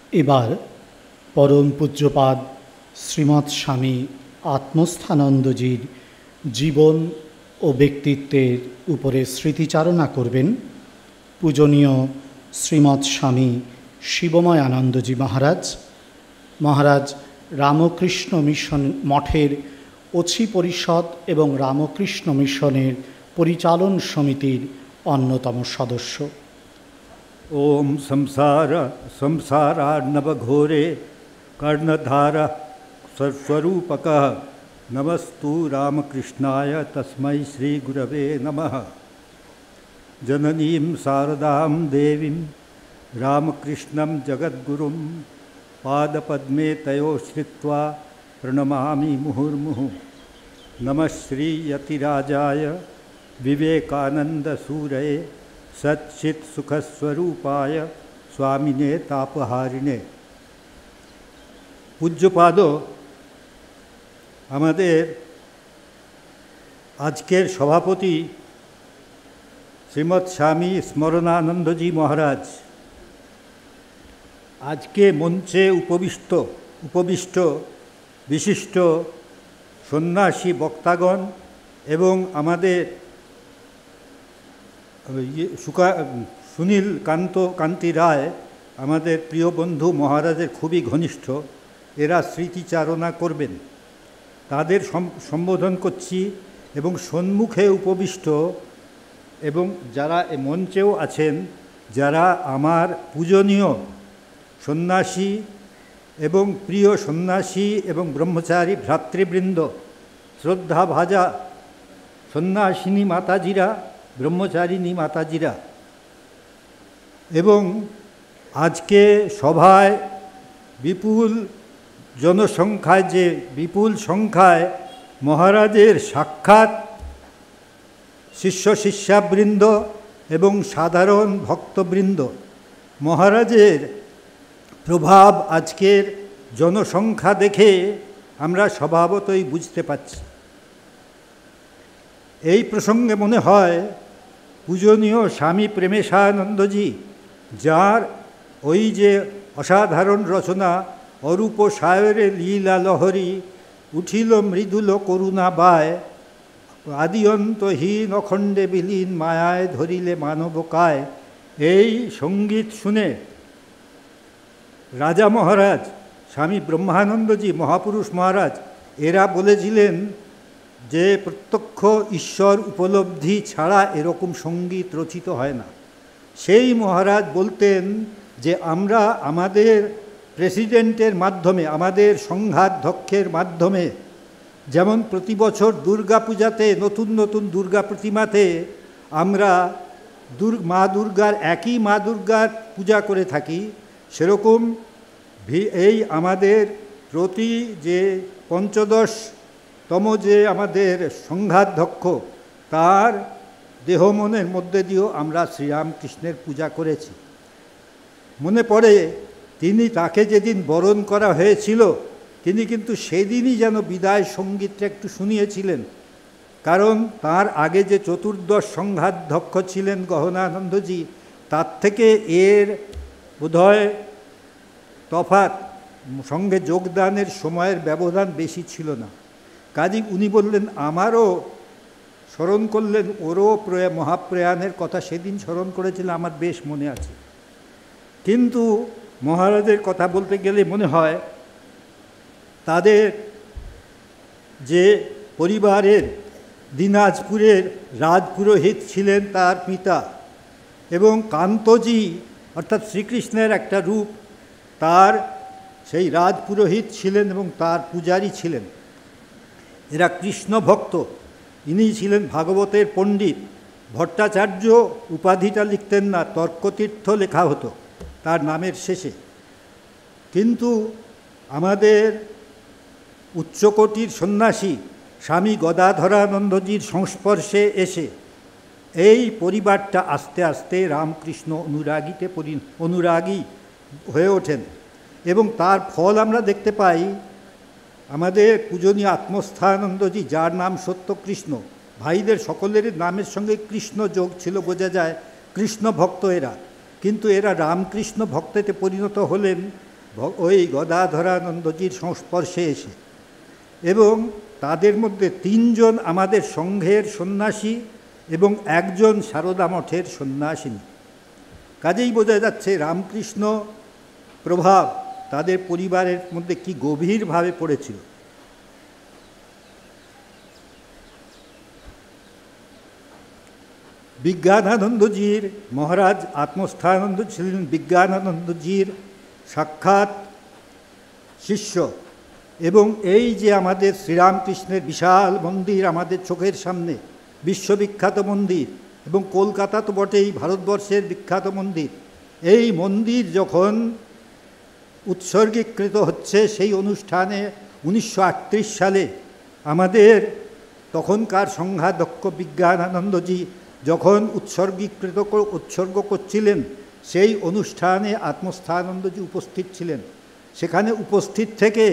এবার পরম পূজ্যপাদ শ্রীমৎ স্বামী আত্মস্থানন্দজির জীবন ও ব্যক্তিত্বের উপরে স্মৃতিচারণা করবেন পূজনীয় শ্রীমৎ স্বামী শিবময় আনন্দজি মহারাজ। মহারাজ রামকৃষ্ণ মিশন মঠের অছি পরিষদ এবং রামকৃষ্ণ মিশনের পরিচালন সমিতির অন্যতম সদস্য। ओम संसारार्णवघोरे कर्णधार स्वरूपक नमस्तु रामकृष्णाय तस्मै श्री गुरवे नमः। जननीं शारदां देवीं रामकृष्णं जगद्गुरुं पादपद्मे तयो श्रित्वा प्रणमामि मुहुर्मुहुः। नमः श्री यतिराजाय विवेकानंदसूरये सच्चित सुखस्वरूपाय स्वामिने तापहारिणे। पूज्यपादो आमादेर आजकेर सभापति श्रीमद् स्वामी स्मरणानंदजी महाराज आज के मंचे उपविष्ट विशिष्ट सन्यासी वक्तागण एवं आमादेर सुनील कांति राय आमादेर प्रिय बंधु महाराजेर खूबी घनिष्ठ एरा स्मृतिचारणा करबेन। तादेर सम्बोधन करछि एवं सम्मुखे उपविष्ट एवं जारा मंचेও आছেন যারা আমার पूजनीय सन्यासी एवं प्रिय सन्यासी एवं ब्रह्मचारी भ्रातृवृंद श्रद्धा भाजा सन्यासिनी माताजीरा ब्रह्मचारिणी माताजीरा एवं आज के सभाय विपुल जनसंख्याय जे विपुल संख्याय महाराजेर साक्षात शिष्य शिष्याबृंद एवं साधारण भक्तबृंद महाराजेर प्रभाव आजकेर जनसंख्या देखे आमरा स्वभावतई बुझते पाচ্ছি। এই প্রসঙ্গে মনে হয় पूजनीय स्वामी प्रेमेशानंदजी जार ओई जे असाधारण रचना अरूप सायरे लीला लहरी उठिल मृदुल करुणा बाय आदिअन्तहीन अखंडे विलीन मायाय धरिले मानवकाय এই संगीत शुने राजा महाराज स्वामी ब्रह्मानंदजी महापुरुष महाराज एरा बोलेছিলেন जे प्रत्यक्ष ईश्वर उपलब्धि छाड़ा एरकम संगीत रचित है ना। सेई महाराज बोलतें जे आमरा आमादेर प्रेसिडेंटेर माध्यमे आमादेर संघाध्यक्षेर माध्यमे जेमन प्रति बछर दुर्गा पूजाते नतून नतून दुर्गा प्रतिमाते आमरा मा दुर्गार एक ही मा दुर्गार पूजा करे थाकी सेरकम एई आमादेर प्रति जे पंचदश तम जे आमादेर संघाध्यक्ष तार देह मनेर मध्य दिएও आमरा श्रीरामकृष्णेर पूजा करेছি। मने पड़े तिनी ताके जेदिन बरण करा हयेछिल तिनी किन्तु सेदिनই जेन विदाय संगीतটা एकटु शुनिয়েছিলেন, कारण तार आगे जे चतुर्दश संघाध्यक्ष छिलेन गहनानंदजी तार थेके एर बोधहय तफात संगे योगदानेर समयेर व्यवधान बेशी छिलो ना। काजी उनी बोलें आमारो स्मरण करलें ओरो महाप्रयाणेर कथा सेदिन स्मरण करेछिलेन आमार बेश मने आछे। किन्तु महाराजेर कथा बोलते गेले मने हय तादेर जे परिवारेर दिनाजपुरेर राजपुरोहित छिलेन तार पिता एवं कान्तजी अर्थात श्रीकृष्णेर एकटा रूप तार सेई राजपुरोहित छिलेन एवं तार पूजारी छिलेन। एरा कृष्ण भक्त इनी छिलेन भागवतेर पंडित। भट्टाचार्य उपाधिटा लिखतें ना, तर्कतीर्थ लेखा हतो तार नामेर शेषे। किन्तु आमादेर उच्चकोटिर सन्यासी स्वामी गदाधरानंदजीर संस्पर्शे एसे এই পরিবারটা आस्ते आस्ते रामकृष्ण अनुरागी হয়ে ওঠেন এবং তার ফল আমরা দেখতে পাই। আমাদের পূজনীয় আত্মস্থানন্দজি যার নাম সত্যকৃষ্ণ, ভাইদের সকলের নামের সঙ্গে কৃষ্ণ যোগ ছিল, বোঝা যায় কৃষ্ণ ভক্ত এরা। কিন্তু এরা রামকৃষ্ণ ভক্তেতে পরিণত হলেন ওই গদাধরানন্দজির সংস্পর্শে এসে, এবং তাদের মধ্যে 3 জন আমাদের সংঘের সন্ন্যাসী এবং 1 জন সারদা মঠের সন্ন্যাসিনী। কাজেই বোঝা যাচ্ছে রামকৃষ্ণ প্রভাব তাদের পরিবারের মধ্যে কি গভীরভাবে পড়েছিল। বিজ্ঞানানন্দজির মহারাজ আত্মস্থানন্দ ছিলেন বিজ্ঞানানন্দজির সাক্ষাৎ শিষ্য, এবং এই যে আমাদের শ্রীরামকৃষ্ণের বিশাল মন্দির আমাদের চোখের সামনে, বিশ্ববিখ্যাত মন্দির, এবং কলকাতা তো বটেই, ভারতবর্ষের বিখ্যাত মন্দির, এই মন্দির যখন উৎসর্গীকৃত হচ্ছে, সেই অনুষ্ঠানে 1938 সালে আমাদের তখনকার সংঘাধ্যক্ষ বিজ্ঞানানন্দজি যখন উৎসর্গ করছিলেন, সেই অনুষ্ঠানে আত্মস্থানন্দজি উপস্থিত ছিলেন। সেখানে উপস্থিত থেকে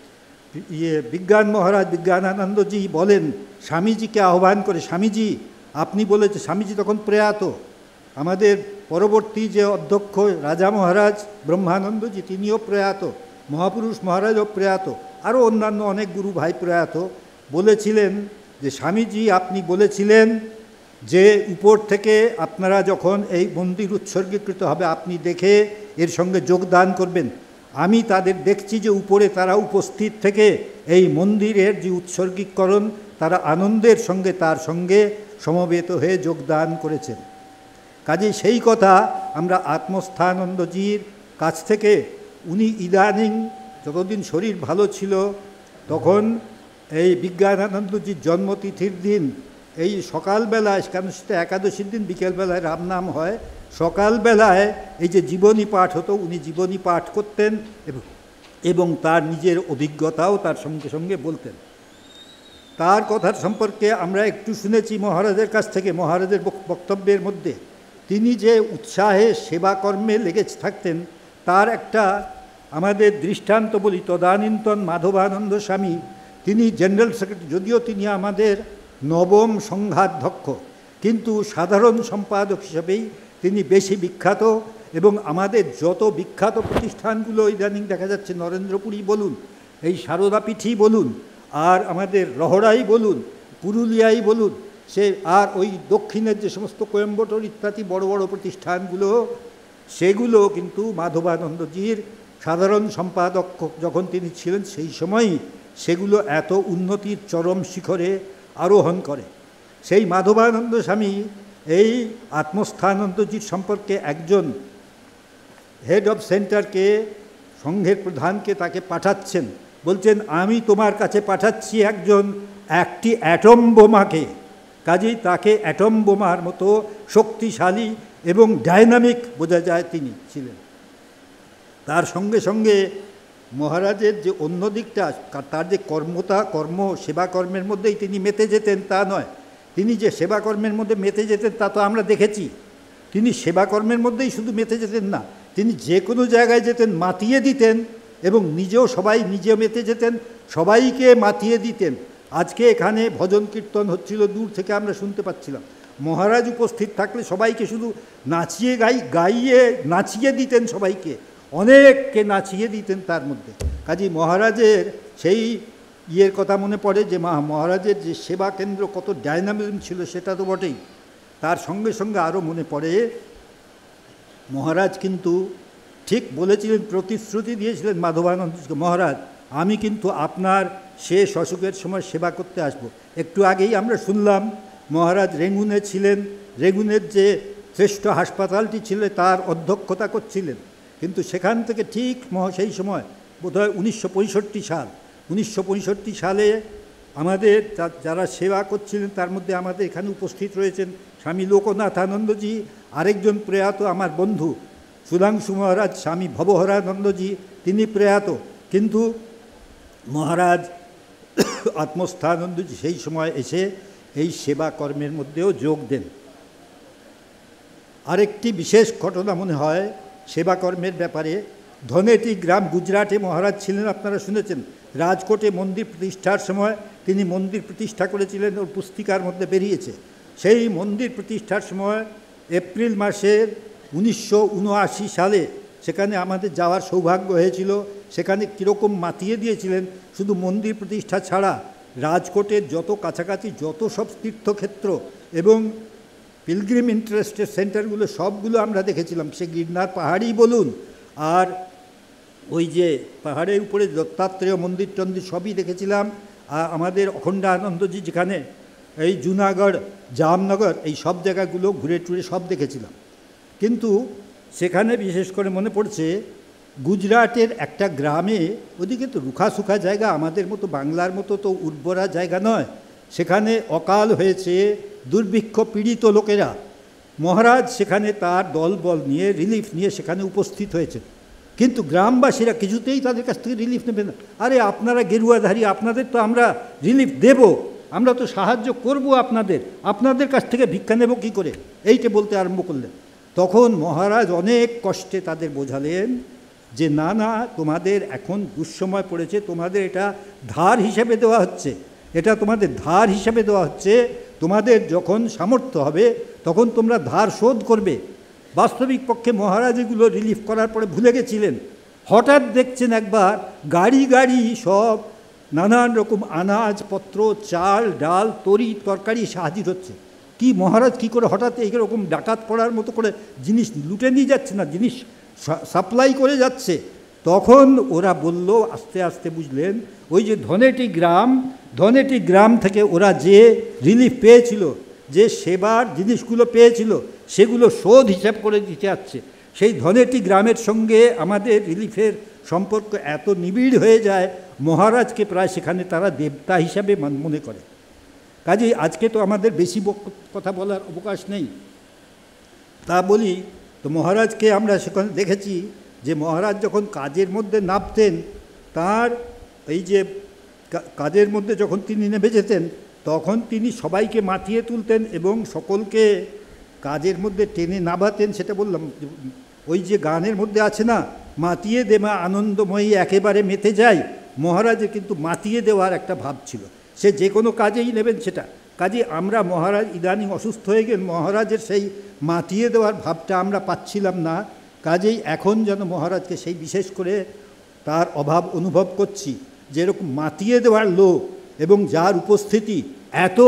বিজ্ঞান মহারাজ বিজ্ঞানানন্দজি বলেন স্বামীজিকে আহ্বান করে, স্বামীজি আপনি বলেছে, স্বামীজি তখন প্রয়াত, আমাদের পরবর্তী যে অধ্যক্ষ রাজা মহারাজ ব্রহ্মানন্দজি তিনিও প্রয়াত, মহাপুরুষ মহারাজও প্রয়াত, আরও অন্যান্য অনেক গুরু ভাই প্রয়াত, বলেছিলেন যে স্বামীজি আপনি বলেছিলেন যে উপর থেকে আপনারা যখন এই মন্দির উৎসর্গীকৃত হবে আপনি দেখে এর সঙ্গে যোগদান করবেন। আমি তাদের দেখছি যে উপরে তারা উপস্থিত থেকে এই মন্দিরের যে উৎসর্গীকরণ তারা আনন্দের সঙ্গে তার সঙ্গে সমবেত হয়ে যোগদান করেছেন। কাজে সেই কথা আমরা আত্মস্থানন্দজির কাছ থেকে, উনি ইদানিং যতদিন শরীর ভালো ছিল তখন এই বিজ্ঞানানন্দজির জন্মতিথির দিন এই সকালবেলায়, কারণ সেটা একাদশীর দিন বিকেলবেলায় রামনাম হয়, সকালবেলায় এই যে জীবনী পাঠ হতো, উনি জীবনী পাঠ করতেন এবং তার নিজের অভিজ্ঞতাও তার সঙ্গে সঙ্গে বলতেন। তার কথার সম্পর্কে আমরা একটু শুনেছি মহারাজের কাছ থেকে। মহারাজের বক্তব্যের মধ্যে তিনি যে উৎসাহে সেবাকর্মে লেগে থাকতেন তার একটা আমাদের দৃষ্টান্ত বলি। তদানীন্তন মাধবানন্দ স্বামী, তিনি জেনারেল সেক্রেটারি, যদিও তিনি আমাদের 9ম সংঘাধ্যক্ষ, কিন্তু সাধারণ সম্পাদক হিসেবেই তিনি বেশি বিখ্যাত। এবং আমাদের যত বিখ্যাত প্রতিষ্ঠানগুলো ইদানিং দেখা যাচ্ছে, নরেন্দ্রপুরী বলুন, এই সারদাপীঠই বলুন, আর আমাদের রহড়াই বলুন, পুরুলিয়াই বলুন, সে আর ওই দক্ষিণের যে সমস্ত কোয়েম্বাটোর ইত্যাদি বড় বড় প্রতিষ্ঠানগুলো, সেগুলো কিন্তু মাধবানন্দজির সাধারণ সম্পাদক যখন তিনি ছিলেন সেই সময়ই সেগুলো এত উন্নতির চরম শিখরে আরোহণ করে। সেই মাধবানন্দ স্বামী এই আত্মস্থানন্দজির সম্পর্কে একজন হেড অফ সেন্টারকে, সংঘের প্রধানকে তাকে পাঠাচ্ছেন, বলছেন আমি তোমার কাছে পাঠাচ্ছি একটি অ্যাটম বোমাকে। কাজেই তাকে অ্যাটম বোমার মতো শক্তিশালী এবং ডাইনামিক বোঝা যায় তিনি ছিলেন। তার সঙ্গে সঙ্গে মহারাজের যে অন্য দিকটা, তার যে কর্ম সেবাকর্মের মধ্যেই তিনি মেতে যেতেন তা নয়, তিনি যে সেবাকর্মের মধ্যে মেতে যেতেন তা তো আমরা দেখেছি। তিনি সেবাকর্মের মধ্যেই শুধু মেতে যেতেন না, তিনি যে কোনো জায়গায় যেতেন মাতিয়ে দিতেন এবং নিজেও মেতে যেতেন, সবাইকে মাতিয়ে দিতেন। আজকে এখানে ভজন কীর্তন হচ্ছিল, দূর থেকে আমরা শুনতে পাচ্ছিলাম, মহারাজ উপস্থিত থাকলে সবাইকে শুধু গাইয়ে নাচিয়ে দিতেন, সবাইকে অনেককে নাচিয়ে দিতেন তার মধ্যে। কাজী মহারাজের সেই ইয়ের কথা মনে পড়ে যে মহারাজের যে সেবা কেন্দ্র কত ডাইনামিজম ছিল সেটা তো বটেই, তার সঙ্গে সঙ্গে আরও মনে পড়ে মহারাজ কিন্তু ঠিক বলেছিলেন, প্রতিশ্রুতি দিয়েছিলেন মাধবানন্দকে, মহারাজ আমি কিন্তু আপনার শেষ অসুখের সময় সেবা করতে আসব। একটু আগেই আমরা শুনলাম মহারাজ রেঙ্গুনে ছিলেন, রেঙ্গুনের যে শ্রেষ্ঠ হাসপাতালটি ছিল তার অধ্যক্ষতা করছিলেন, কিন্তু সেখান থেকে ঠিক সেই সময় বোধহয় 1965 সালে আমাদের যারা সেবা করছিলেন তার মধ্যে আমাদের এখানে উপস্থিত রয়েছেন স্বামী লোকনাথানন্দজি, আরেকজন প্রয়াত আমার বন্ধু সুধাংশু মহারাজ, স্বামী ভবহরানন্দজি, তিনি প্রয়াত, কিন্তু মহারাজ আত্মস্থানন্দজি সেই সময় এসে এই সেবা কর্মের মধ্যেও যোগ দেন। আরেকটি বিশেষ ঘটনা মনে হয় সেবাকর্মের ব্যাপারে, ধনেটি গ্রাম গুজরাটে মহারাজ ছিলেন, আপনারা শুনেছেন। রাজকোটে মন্দির প্রতিষ্ঠার সময় তিনি মন্দির প্রতিষ্ঠা করেছিলেন, ওর পুস্তিকার মধ্যে বেরিয়েছে। সেই মন্দির প্রতিষ্ঠার সময় এপ্রিল মাসের 1979 সালে সেখানে আমাদের যাওয়ার সৌভাগ্য হয়েছিল। সেখানে কীরকম মাতিয়ে দিয়েছিলেন, শুধু মন্দির প্রতিষ্ঠা ছাড়া রাজকোটের যত কাছাকাছি যত সব তীর্থক্ষেত্র এবং পিলগ্রিম ইন্টারেস্টের সেন্টারগুলো সবগুলো আমরা দেখেছিলাম। সে গিরনার পাহাড়ই বলুন, আর ওই যে পাহাড়ের উপরে দত্তাত্রেয় মন্দির টন্দির সবই দেখেছিলাম। আর আমাদের অখণ্ডানন্দজি যেখানে এই জুনাগড়, জামনগর, এই সব জায়গাগুলো ঘুরে টুরে সব দেখেছিলাম। কিন্তু সেখানে বিশেষ করে মনে পড়ছে গুজরাটের একটা গ্রামে, ওদিকে তো রুখা সুখা জায়গা, আমাদের মতো বাংলার মতো তো উর্বরা জায়গা নয়। সেখানে অকাল হয়েছে, দুর্ভিক্ষ পীড়িত লোকেরা। মহারাজ সেখানে তার দলবল নিয়ে রিলিফ নিয়ে সেখানে উপস্থিত হয়েছে, কিন্তু গ্রামবাসীরা কিছুতেই তাদের কাছ থেকে রিলিফ নেবে না। আরে আপনারা গেরুয়াধারী, আপনাদের তো আমরা রিলিফ দেব, আমরা তো সাহায্য করব আপনাদের, আপনাদের কাছ থেকে ভিক্ষা নেব কী করে, এইটা বলতে আরম্ভ করলেন। তখন মহারাজ অনেক কষ্টে তাদের বোঝালেন যে না না, তোমাদের এখন দুঃসময় পড়েছে, তোমাদের এটা ধার হিসেবে দেওয়া হচ্ছে, এটা তোমাদের ধার হিসেবে দেওয়া হচ্ছে, তোমাদের যখন সামর্থ্য হবে তখন তোমরা ধার শোধ করবে। বাস্তবিক পক্ষে মহারাজ এগুলো রিলিফ করার পরে ভুলে গেছিলেন। হঠাৎ দেখছেন একবার গাড়ি গাড়ি সব নানান রকম আনাজপত্র, চাল ডাল তরি তরকারি হাজির হচ্ছে। কি মহারাজ কি করে হঠাৎ এইরকম ডাকাত পড়ার মতো করে জিনিস লুটে নিয়ে যাচ্ছে না, জিনিস সাপ্লাই করে যাচ্ছে। তখন ওরা বলল, আস্তে আস্তে বুঝলেন, ওই যে ধনেটি গ্রাম থেকে ওরা যে রিলিফ পেয়েছিল, যে সেবার জিনিসগুলো পেয়েছিল, সেগুলো শোধ হিসাব করে দিতে যাচ্ছে। সেই ধনেটি গ্রামের সঙ্গে আমাদের রিলিফের সম্পর্ক এত নিবিড় হয়ে যায়, মহারাজকে প্রায় সেখানে তারা দেবতা হিসাবে মনে করে। কাজেই আজকে তো আমাদের বেশি কথা বলার অবকাশ নেই, তা বলি তো মহারাজকে আমরা সেখানে দেখেছি যে মহারাজ যখন কাজের মধ্যে নামতেন, তার এই যে কাজের মধ্যে যখন তিনি নেমে যেতেন, তখন তিনি সবাইকে মাতিয়ে তুলতেন এবং সকলকে কাজের মধ্যে টেনে নামাতেন। সেটা বললাম, ওই যে গানের মধ্যে আছে না, মাতিয়ে দেমা আনন্দময়ী একেবারে মেতে যায়, মহারাজের কিন্তু মাতিয়ে দেওয়ার একটা ভাব ছিল। সে যে কোনো কাজেই নেবেন সেটা। কাজে আমরা মহারাজ ইদানিং অসুস্থ হয়ে গেলেন, মহারাজের সেই মাতিয়ে দেওয়ার ভাবটা আমরা পাচ্ছিলাম না। কাজেই এখন যেন মহারাজকে সেই বিশেষ করে তার অভাব অনুভব করছি, যে এরকম মাতিয়ে দেওয়ার লোক এবং যার উপস্থিতি এত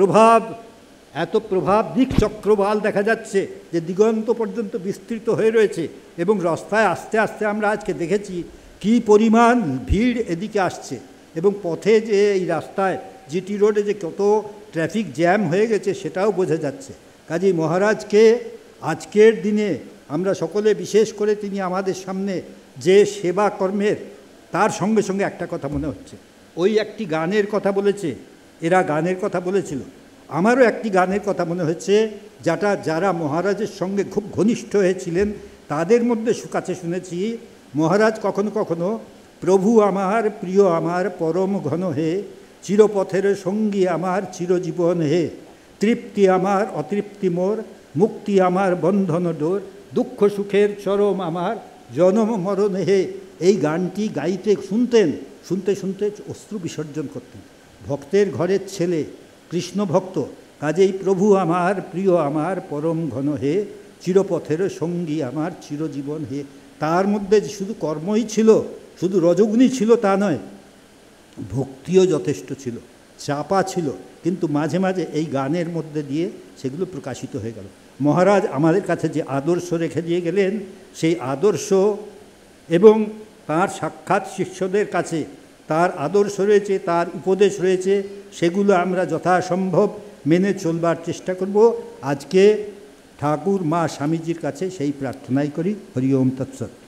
প্রভাব দিক চক্রবাল দেখা যাচ্ছে যে দিগন্ত পর্যন্ত বিস্তৃত হয়ে রয়েছে। এবং রাস্তায় আস্তে আস্তে আমরা আজকে দেখেছি কি পরিমাণ ভিড় এদিকে আসছে, এবং পথে যে এই রাস্তায় জিটি রোডে যে কত ট্রাফিক জ্যাম হয়ে গেছে সেটাও বোঝা যাচ্ছে। কাজেই মহারাজকে আজকের দিনে আমরা সকলে, বিশেষ করে তিনি আমাদের সামনে যে সেবা কর্মের, তার সঙ্গে সঙ্গে একটা কথা মনে হচ্ছে, ওই একটি গানের কথা বলেছে, এরা গানের কথা বলেছিল, আমারও একটি গানের কথা মনে হচ্ছে, যারা মহারাজের সঙ্গে খুব ঘনিষ্ঠ হয়েছিলেন তাদের মধ্যে কাছে শুনেছি মহারাজ কখনো কখনো প্রভু আমার প্রিয় আমার পরম ঘন হে, চিরপথের সঙ্গী আমার চিরজীবন হে, তৃপ্তি আমার অতৃপ্তি মোর, মুক্তি আমার বন্ধন ডোর, দুঃখ সুখের চরম আমার জনম মরণ হে। এই গানটি গাইতে শুনতে শুনতে অশ্রু বিসর্জন করতেন। ভক্তের ঘরের ছেলে, কৃষ্ণ ভক্ত, কাজেই প্রভু আমার প্রিয় আমার পরম ঘন হে, চিরপথের সঙ্গী আমার চিরজীবন হে। তার মধ্যে শুধু কর্মই ছিল, শুধু রজগুণই ছিল তা নয়, ভক্তিও যথেষ্ট ছিল, চাপা ছিল, কিন্তু মাঝে মাঝে এই গানের মধ্যে দিয়ে সেগুলো প্রকাশিত হয়ে গেল। মহারাজ আমাদের কাছে যে আদর্শ রেখে দিয়ে গেলেন, সেই আদর্শ এবং তার সাক্ষাৎ শিষ্যদের কাছে তার আদর্শ রয়েছে, তার উপদেশ রয়েছে, সেগুলো আমরা যথাসম্ভব মেনে চলবার চেষ্টা করব। আজকে ঠাকুর মা স্বামীজির কাছে সেই প্রার্থনাই করি। হরি ওম তৎসৎ।